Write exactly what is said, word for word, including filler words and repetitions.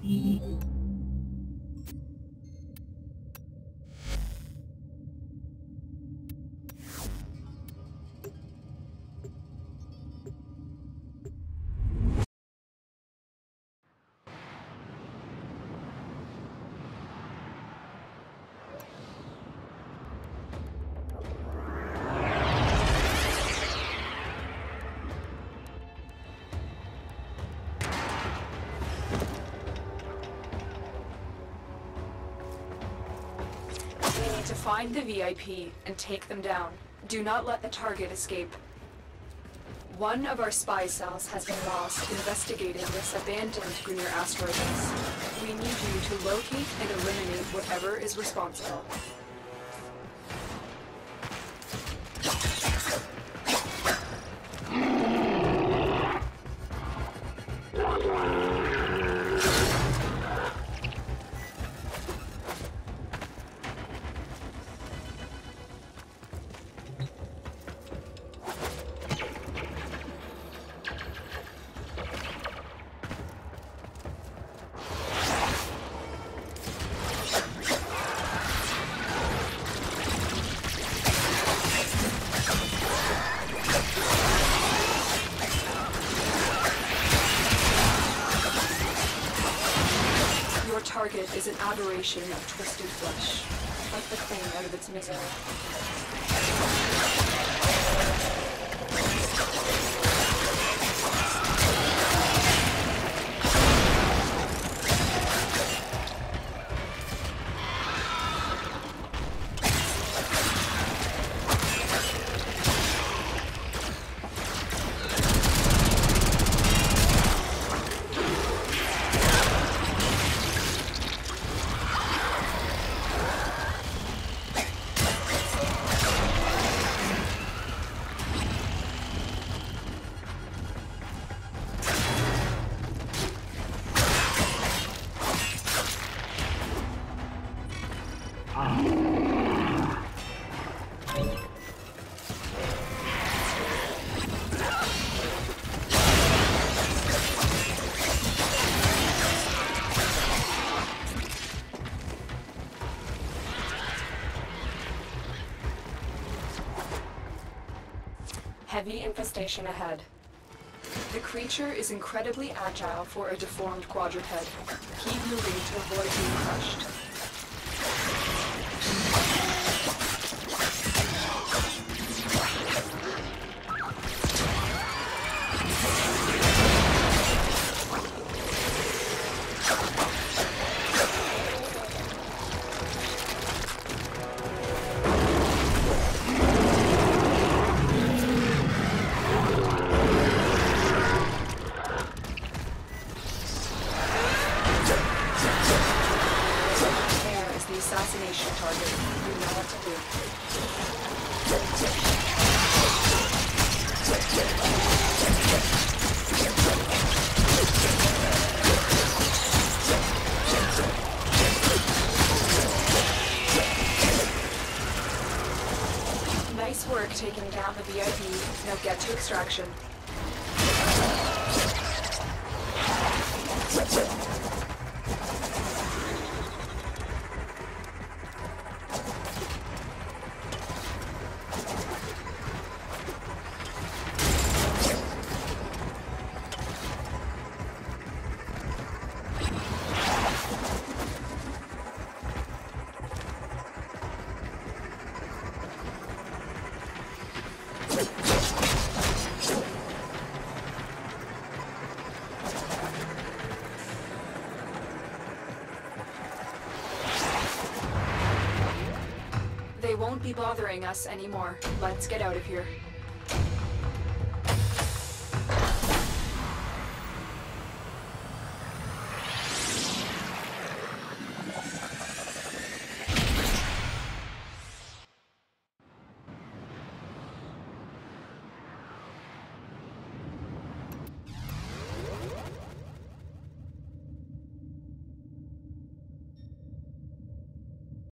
To find the V I P and take them down. Do not let the target escape. One of our spy cells has been lost investigating this abandoned Greener asteroid base. We need you to locate and eliminate whatever is responsible. Target is an aberration of twisted flesh. Let the claim out of its misery. Heavy infestation ahead. The creature is incredibly agile for a deformed quadruped. Keep moving to avoid being crushed. Assassination target. You know what to do. Nice work taking down the V I P. Now get to extraction. They won't be bothering us anymore. Let's get out of here.